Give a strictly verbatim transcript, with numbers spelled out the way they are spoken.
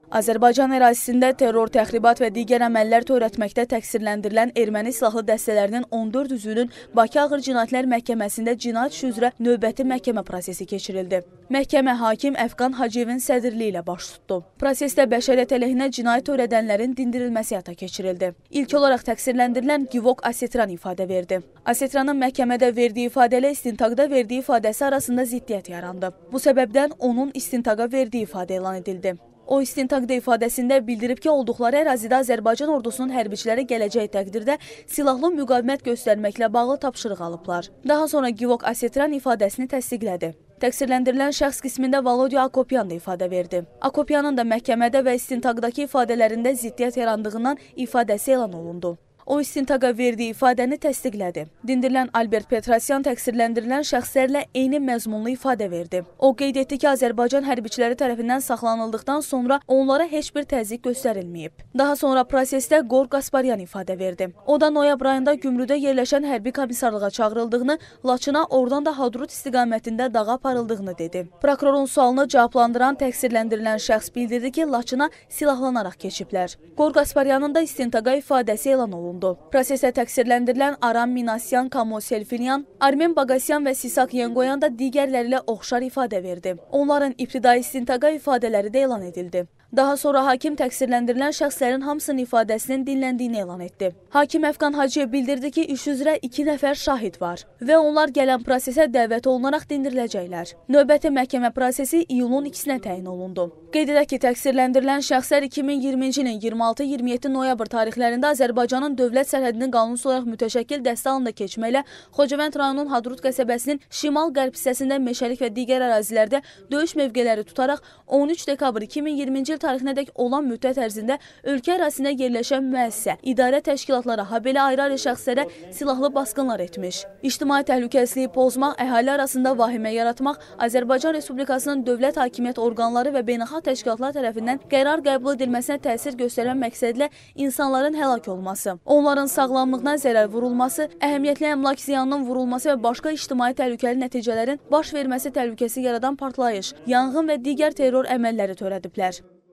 Azərbaycan ərazisində terror, təxribat və digər əməllər törətməkdə təqsirləndirilən erməni silahlı dəstələrinin on dörd üzvünün Bakı Ağır Cinayətlər Məhkəməsində cinayət işi üzrə növbəti məhkəmə prosesi keçirildi. Məhkəmə hakim Əfqan Hacıyevin sədrliyi ilə baş tutdu. Prosesdə bəşəriyyət əleyhinə cinayət törədənlərin dindirilməsi həyata keçirildi. İlk olaraq təqsirləndirilən Givok Asetran ifadə verdi. Asetranın məhkəmədə verdiyi ifadə ilə istintaqda verdiyi ifadəsi arasında ziddiyyət yarandı. Bu səbəbdən onun istintaqa verdiyi ifadə elan edildi. O istintaqda ifadəsində bildirib ki, olduqları ərazidə Azərbaycan ordusunun hərbiçiləri gələcəyi təqdirdə silahlı müqavimət göstərməklə bağlı tapşırıq alıblar. Daha sonra Givok Asetran ifadəsini təsdiqlədi. Təqsirləndirilən şəxs qismində Volodya Akopyan da ifadə verdi. Akopyanın da məhkəmədə və istintaqdakı ifadələrində ziddiyyət yarandığından ifadəsi elan olundu. O istintaqa verdiyi ifadəni təsdiqlədi. Dindirilən Albert Petrosyan təqsirləndirilən şəxslərlə eyni məzmunlu ifadə verdi. O qeyd etdi ki, Azərbaycan hərbiçiləri tərəfindən saxlanıldıqdan sonra onlara heç bir təzyiq göstərilməyib. Daha sonra prosesdə Qor Qasparyan ifadə verdi. O da noyabr ayında Gümrüdə yerləşən hərbi komissarlığa çağırıldığını, Laçına, oradan da Hadrut istiqamətində dağa aparıldığını dedi. Prokurorun sualını cavablandıran təqsirləndirilən şəxs bildirdi ki, Laçına silahlanaraq keçiblər. Qor Qasparyanın da istintaqa ifadəsi elan olundu. Prosesdə təqsirləndirilən Aram Minasyan, Kamo Selfinyan, Armen Bagasyan və Sisak Yengoyan da digərləri ilə oxşar ifadə verdi. Onların ibtidai istintaqa ifadələri də elan edildi. Daha sonra hakim təqsirləndirilən şəxslərin hamısının ifadəsinin dinləndiyini elan etdi. Hakim Əfqan Hacıyev bildirdi ki, iş üzrə iki nəfər şahid var və onlar gələn prosesə dəvət olunaraq dindiriləcəklər. Növbəti məhkəmə prosesi iyulun ikisinə təyin olundu. Qeyd edək ki, təqsirləndirilən şəxslər iki min iyirminci ilin iyirmi altı iyirmi yeddi noyabr tarixlərində Azərbaycanın dövlət sərhədini qanunsuz olaraq mütəşəkkil dəstə halında keçməklə Xocavənd rayonunun Hadrut qəsəbəsinin şimal-qərb hissəsində meşəlik və digər ərazilərdə döyüş mövqeləri tutaraq on üç dekabr iki min iyirminci il tarixinədək olan müddət ərzində ölkə ərazisində yerləşən müəssisə, idarə təşkilatlara, habelə ayrı-ayrı şəxslərə silahlı basqınlar etmiş. İctimai təhlükəsizliyi pozmaq, əhali arasında vahimə yaratmaq, Azərbaycan Respublikasının dövlət hakimiyyət orqanları və beynəlxalq təşkilatlar tərəfindən qərar qəbul edilməsinə təsir göstərən məqsədlə insanların həlak olması, onların sağlamlığına zərər vurulması, əhəmiyyətli əmlak ziyanının vurulması və başqa ictimai təhlükəli nəticələrin baş verməsi təhlükəsi yaradan partlayış, yanğın və digər terror əməlləri törədiblər.